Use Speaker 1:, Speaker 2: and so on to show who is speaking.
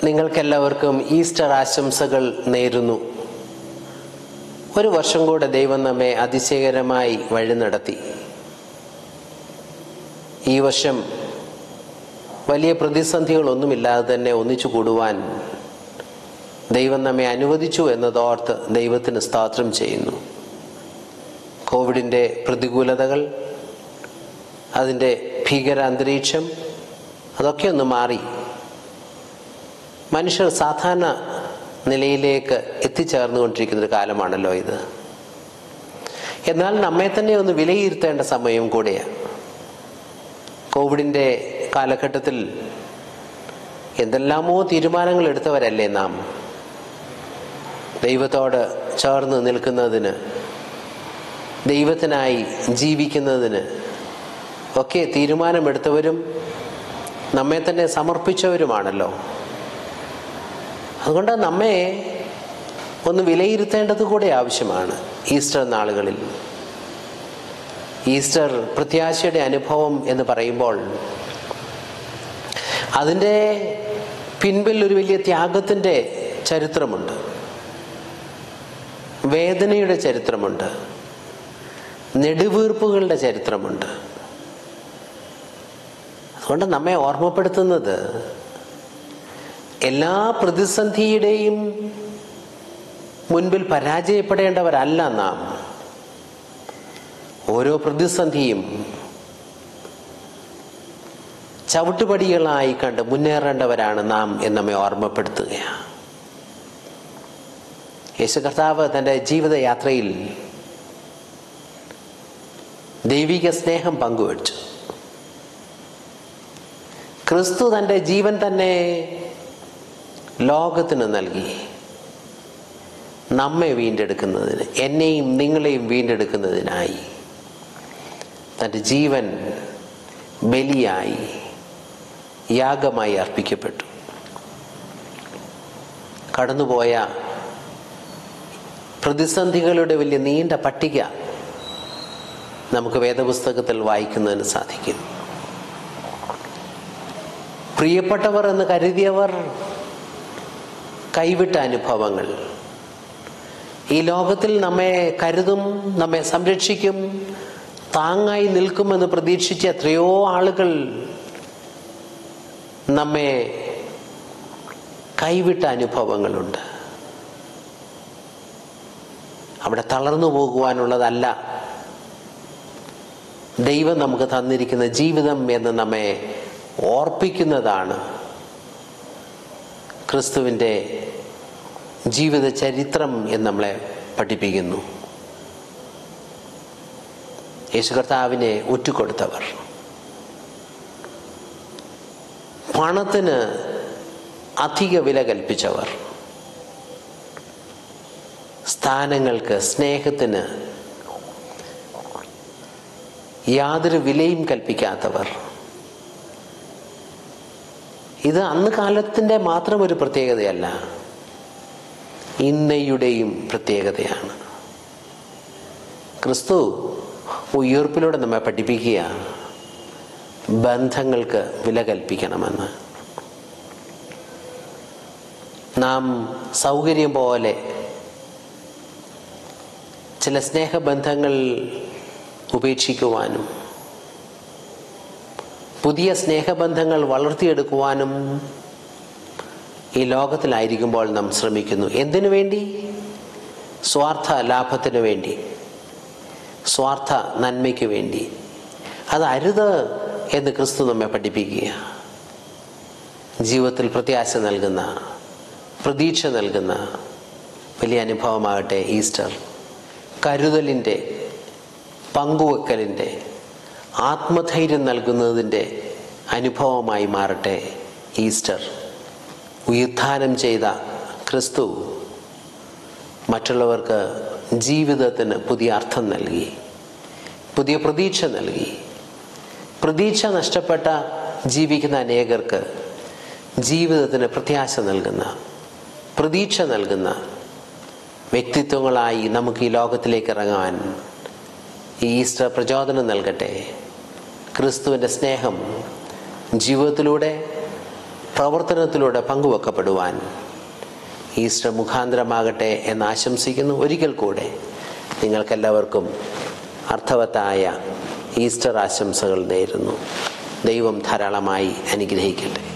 Speaker 1: നിങ്ങൾക്കെല്ലാവർക്കും ഈസ്റ്റർ ആശംസകൾ നേരുന്നു. ഒരു വർഷം കൂടെ ദൈവം നമ്മെ അതിശയകരമായി വഴി നടത്തി. ഈ വർഷം വലിയ പ്രതിസന്ധികളൊന്നുമില്ലാതെ തന്നെ ഒന്നിച്ചു കൂടുവാൻ ദൈവം നമ്മെ അനുവദിച്ചു എന്നതോർത്ത് ദൈവത്തിന് സ്തോത്രം ചെയ്യുന്നു. കോവിഡിൻ്റെ പ്രതികൂലതകൾ, അതിൻ്റെ ഭീകര അന്തരീക്ഷം അതൊക്കെ ഒന്ന് മാറി മനുഷ്യർ സാധാരണ നിലയിലേക്ക് എത്തിച്ചേർന്നുകൊണ്ടിരിക്കുന്നൊരു കാലമാണല്ലോ ഇത്. എന്നാൽ നമ്മെ തന്നെ ഒന്ന് വിലയിരുത്തേണ്ട സമയം കൂടെയാണ്. കോവിഡിൻ്റെ കാലഘട്ടത്തിൽ എന്തെല്ലാമോ തീരുമാനങ്ങൾ എടുത്തവരല്ലേ നാം. ദൈവത്തോട് ചേർന്ന് നിൽക്കുന്നതിന്, ദൈവത്തിനായി ജീവിക്കുന്നതിന് ഒക്കെ തീരുമാനമെടുത്തവരും നമ്മെ തന്നെ സമർപ്പിച്ചവരുമാണല്ലോ. അതുകൊണ്ട് നമ്മെ ഒന്ന് വിലയിരുത്തേണ്ടത് കൂടെ ആവശ്യമാണ്. ഈസ്റ്റർ നാളുകളിൽ ഈസ്റ്റർ പ്രത്യാശയുടെ അനുഭവം എന്ന് പറയുമ്പോൾ അതിൻ്റെ പിൻപിൽ ഒരു വലിയ ത്യാഗത്തിൻ്റെ ചരിത്രമുണ്ട്, വേദനയുടെ ചരിത്രമുണ്ട്, നെടുവീർപ്പുകളുടെ ചരിത്രമുണ്ട്. അതുകൊണ്ട് നമ്മെ ഓർമ്മപ്പെടുത്തുന്നത് എല്ലാ പ്രതിസന്ധിയുടെയും മുൻപിൽ പരാജയപ്പെടേണ്ടവരല്ല നാം. ഓരോ പ്രതിസന്ധിയും ചവിട്ടുപടികളായി കണ്ട് മുന്നേറേണ്ടവരാണ് നാം എന്ന് നമ്മെ ഓർമ്മപ്പെടുത്തുകയാണ്. യേശു കർത്താവ് തൻ്റെ ജീവിതയാത്രയിൽ ദൈവിക സ്നേഹം പങ്കുവച്ചു. ക്രിസ്തു തൻ്റെ ജീവൻ തന്നെ ലോകത്തിന് നൽകി, നമ്മെ വീണ്ടെടുക്കുന്നതിന്, എന്നെയും നിങ്ങളെയും വീണ്ടെടുക്കുന്നതിനായി തൻ്റെ ജീവൻ ബലിയായി, യാഗമായി അർപ്പിക്കപ്പെട്ടു. കടന്നുപോയ പ്രതിസന്ധികളുടെ വലിയ നീണ്ട പട്ടിക നമുക്ക് വേദപുസ്തകത്തിൽ വായിക്കുന്നതിന് സാധിക്കും. പ്രിയപ്പെട്ടവർ എന്ന് കരുതിയവർ കൈവിട്ട അനുഭവങ്ങൾ, ഈ ലോകത്തിൽ നമ്മെ കരുതും, നമ്മെ സംരക്ഷിക്കും, താങ്ങായി നിൽക്കുമെന്ന് പ്രതീക്ഷിച്ച എത്രയോ ആളുകൾ നമ്മെ കൈവിട്ട അനുഭവങ്ങളുണ്ട്. അവിടെ തളർന്നു പോകുവാനുള്ളതല്ല ദൈവം നമുക്ക് തന്നിരിക്കുന്ന ജീവിതം എന്ന് നമ്മെ ഓർപ്പിക്കുന്നതാണ് ക്രിസ്തുവിൻ്റെ ജീവിത ചരിത്രം എന്ന് നമ്മളെ പഠിപ്പിക്കുന്നു. യേശു കർത്താവിനെ ഒറ്റുകൊടുത്തവർ, പണത്തിന് അധിക വില കൽപ്പിച്ചവർ, സ്ഥാനങ്ങൾക്ക്, സ്നേഹത്തിന് യാതൊരു വിലയും കൽപ്പിക്കാത്തവർ, ഇത് അന്ന് കാലത്തിൻ്റെ മാത്രം ഒരു പ്രത്യേകതയല്ല, ഇന്നയുടെയും പ്രത്യേകതയാണ്. ക്രിസ്തു ഉയർപ്പിലൂടെ നമ്മെ പഠിപ്പിക്കുക ബന്ധങ്ങൾക്ക് വില കൽപ്പിക്കണമെന്ന്. നാം സൗകര്യം പോലെ ചില സ്നേഹബന്ധങ്ങൾ ഉപേക്ഷിക്കുവാനും പുതിയ സ്നേഹബന്ധങ്ങൾ വളർത്തിയെടുക്കുവാനും ഈ ലോകത്തിലായിരിക്കുമ്പോൾ നാം ശ്രമിക്കുന്നു. എന്തിനു വേണ്ടി? സ്വാർത്ഥ ലാഭത്തിനു വേണ്ടി, സ്വാർത്ഥ നന്മയ്ക്ക് വേണ്ടി. അത് അരുത് എന്ന് ക്രിസ്തു നമ്മെ പഠിപ്പിക്കുക. ജീവിതത്തിൽ പ്രത്യാശ നൽകുന്ന, പ്രതീക്ഷ നൽകുന്ന വലിയ അനുഭവമാകട്ടെ ഈസ്റ്റർ. കരുതലിൻ്റെ, പങ്കുവെക്കലിൻ്റെ, ആത്മധൈര്യം നൽകുന്നതിൻ്റെ അനുഭവമായി മാറട്ടെ ഈസ്റ്റർ. ഉത്ഥാനം ചെയ്ത ക്രിസ്തു മറ്റുള്ളവർക്ക് ജീവിതത്തിന് പുതിയ അർത്ഥം നൽകി, പുതിയ പ്രതീക്ഷ നൽകി. പ്രതീക്ഷ നഷ്ടപ്പെട്ട ജീവിക്കുന്ന അനേകർക്ക് ജീവിതത്തിന് പ്രത്യാശ നൽകുന്ന, പ്രതീക്ഷ നൽകുന്ന വ്യക്തിത്വങ്ങളായി നമുക്ക് ഈ ലോകത്തിലേക്ക് ഇറങ്ങാൻ ഈ ഈസ്റ്റർ പ്രചോദനം നൽകട്ടെ. ക്രിസ്തുവിൻ്റെ സ്നേഹം ജീവിതത്തിലൂടെ പ്രവർത്തനത്തിലൂടെ പങ്കുവെക്കപ്പെടുവാൻ ഈസ്റ്റർ മുഖാന്തരമാകട്ടെ എന്ന് ആശംസിക്കുന്നു. ഒരിക്കൽ കൂടെ നിങ്ങൾക്കെല്ലാവർക്കും അർത്ഥവത്തായ ഈസ്റ്റർ ആശംസകൾ നേരുന്നു. ദൈവം ധാരാളമായി അനുഗ്രഹിക്കട്ടെ.